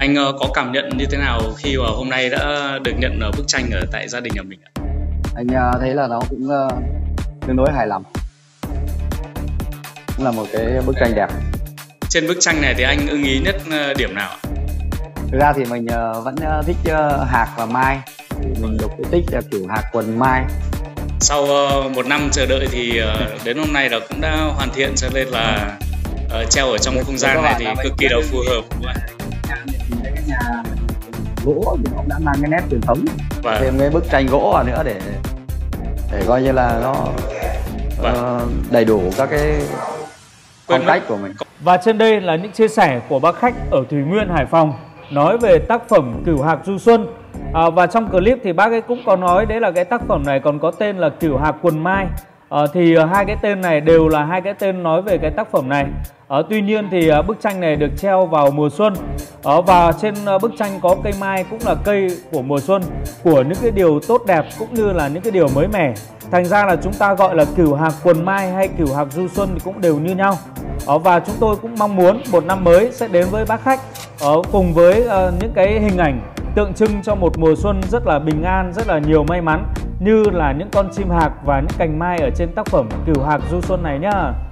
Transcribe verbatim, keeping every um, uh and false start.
Anh ờ, có cảm nhận như thế nào khi mà hôm nay đã được nhận ờ, bức tranh ở tại gia đình nhà mình ạ? Anh ờ, thấy là nó cũng ờ, tương đối hài lòng, cũng là một cái bức tranh đẹp. Trên bức tranh này thì anh ưng ý nhất ờ, điểm nào ạ? Thực ra thì mình ờ, vẫn ờ, thích ờ, hạc và mai, thì mình đục cái tích là kiểu hạc quần mai. Sau ờ, một năm chờ đợi thì ờ, đến hôm nay là cũng đã hoàn thiện, cho nên là ờ, treo ở trong không gian này thì cực kỳ là phù hợp. Nhìn thấy cái nhà gỗ thì nó cũng đã mang cái nét truyền thống, Và thêm cái bức tranh gỗ vào nữa để để coi như là nó ờ, đầy đủ các cái phong cách của mình. Và trên đây là những chia sẻ của bác khách ở Thủy Nguyên, Hải Phòng nói về tác phẩm Cửu Hạc Du Xuân. À, và trong clip thì bác ấy cũng có nói đấy là cái tác phẩm này còn có tên là Cửu Hạc Quần Mai. À, thì uh, hai cái tên này đều là hai cái tên nói về cái tác phẩm này. À, tuy nhiên thì uh, bức tranh này được treo vào mùa xuân. À, và trên uh, bức tranh có cây mai cũng là cây của mùa xuân, của những cái điều tốt đẹp cũng như là những cái điều mới mẻ. Thành ra là chúng ta gọi là Cửu Hạc Quần Mai hay Cửu Hạc Du Xuân thì cũng đều như nhau. À, và chúng tôi cũng mong muốn một năm mới sẽ đến với bác khách uh, cùng với uh, những cái hình ảnh tượng trưng cho một mùa xuân rất là bình an, rất là nhiều may mắn, như là những con chim hạc và những cành mai ở trên tác phẩm Cửu Hạc Du Xuân này nhá.